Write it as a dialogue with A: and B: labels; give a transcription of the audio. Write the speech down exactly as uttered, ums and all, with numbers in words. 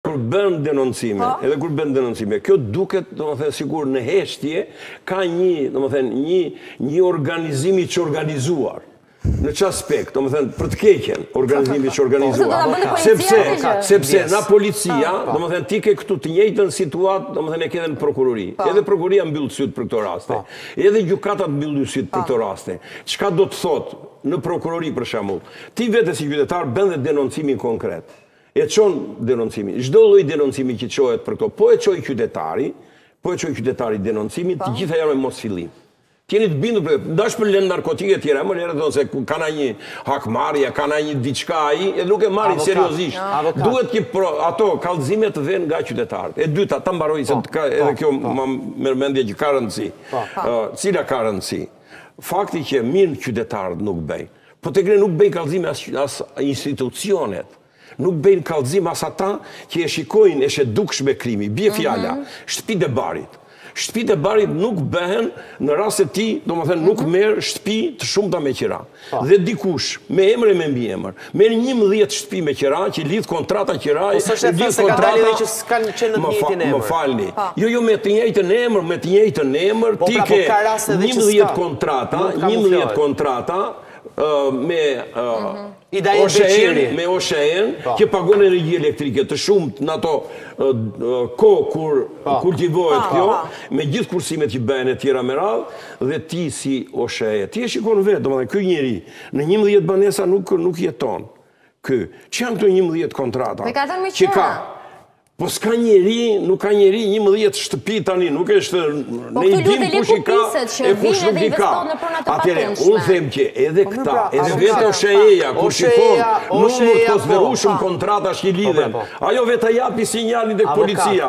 A: kur bën denoncime, edhe kur bën denoncime, kjo duket, domethënë, sigur në heshtje ka një, domethënë, një një organizim i çorganizuar. Në që aspekt, do më thënë, për të keqen, organizimi që organizuar. Sepse, sepse, na policia, do më thënë, ti ke këtu të njëjtën situatë, do më thënë, e ke edhe në prokurori. Edhe prokuroria mbyllë sytë për këto raste. Edhe gjykatat mbyllë sytë për këto raste. Çka do të thotë në prokurori, për shembull, ti vetë si qytetar bën dhe denoncimin konkret. E çon denoncimin. Çdo lloj denoncimi që çohet për këto, po e çoj qytetari, po e çoj qytetari denoncimin, të gjitha janë me mos fillim. Tjeni të bindur për, ndash për lënë narkotike tjera, më njerë thonë se kana një hakmarja, kana një diçka ai, edhe nuk e marrin seriozisht. Duhet që ato kallëzimet të vënë nga qytetarët. E dyta, ta mbaroj se edhe kjo më merr mendje që ka rëndësi. Cila ka rëndësi? Fakti që mirë qytetarët nuk bëjnë. Po te gre nuk bëjnë kallëzime as institucionet. Nuk bëjnë kallëzim as ata që e shikojnë e shedukshme krimi. Bie fjala, shtëpitë e barit. Shtëpitë e barit nuk bëhen në rast se ti, do më thënë, nuk merë shtëpi të shumta me qira. Dhe dikush, me emër e me mbi emër, merë njëmbëdhjetë shtëpi me qira, që lidh kontrata qira, lidh kontrata...
B: që s'kanë qenë në të njëjtin emër.
A: Më falni. Jo, jo, me të njëjtën emër, me të njëjtën emër, ti ke njëmbëdhjetë kontrata, njëmbëdhjetë kontrata, me me Oshen, që pagon energji elektrike të shumët në ato ko kur kultivohet kjo, me gjithë kursimet që bëhen e tjera me radhë, dhe ti si Oshen, ti e shikon vetë, do më dhe, këj njeri, në njëmbëdhjetë banesa nuk jeton. Kë, që janë këto njëmbëdhjetë kontrata? Që ka, po s'ka njeri, nuk ka njeri njëmbëdhjetë shtëpi tani, nuk është në i dim kush i ka e kush nuk i ka. Atere, unë them që edhe këta, edhe vetë Osheja, kur shikon, numër të zverushëm kontrata shqilidhen, ajo vetë japi sinjalin dhe policia.